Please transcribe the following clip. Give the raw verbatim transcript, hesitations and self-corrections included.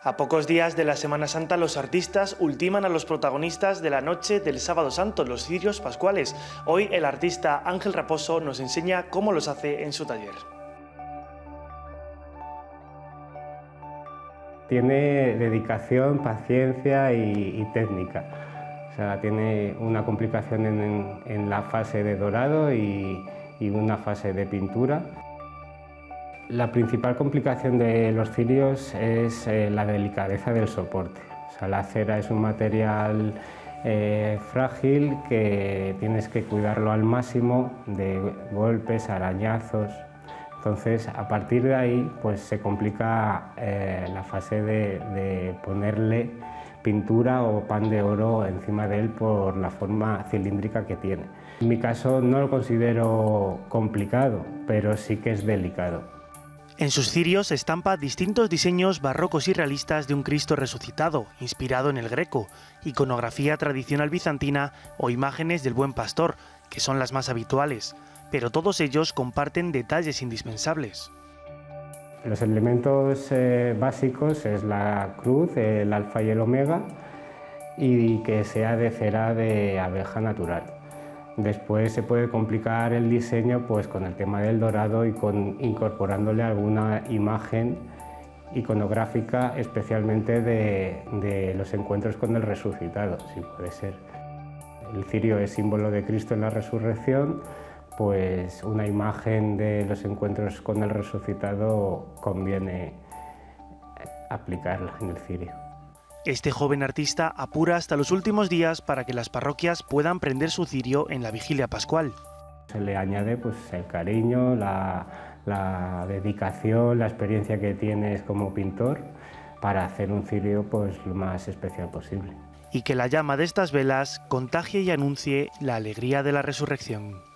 A pocos días de la Semana Santa, los artistas ultiman a los protagonistas de la noche del Sábado Santo, los cirios pascuales. Hoy el artista Ángel Raposo nos enseña cómo los hace en su taller. Tiene dedicación, paciencia y, y técnica. O sea, tiene una complicación en, en la fase de dorado y, y una fase de pintura. La principal complicación de los cirios es eh, la delicadeza del soporte. O sea, la cera es un material eh, frágil que tienes que cuidarlo al máximo de golpes, arañazos. Entonces, a partir de ahí, pues se complica eh, la fase de, de ponerle pintura o pan de oro encima de él por la forma cilíndrica que tiene. En mi caso no lo considero complicado, pero sí que es delicado. En sus cirios estampa distintos diseños barrocos y realistas de un Cristo resucitado, inspirado en el Greco, iconografía tradicional bizantina o imágenes del Buen Pastor, que son las más habituales, pero todos ellos comparten detalles indispensables. Los elementos eh, básicos es la cruz, el alfa y el omega, y que sea de cera de abeja natural. Después se puede complicar el diseño pues, con el tema del dorado y con, incorporándole alguna imagen iconográfica, especialmente de, de los encuentros con el resucitado, si puede ser. El cirio es símbolo de Cristo en la resurrección, pues una imagen de los encuentros con el resucitado conviene aplicarla en el cirio. Este joven artista apura hasta los últimos días para que las parroquias puedan prender su cirio en la vigilia pascual. Se le añade pues, el cariño, la, la dedicación, la experiencia que tienes como pintor para hacer un cirio pues, lo más especial posible. Y que la llama de estas velas contagie y anuncie la alegría de la resurrección.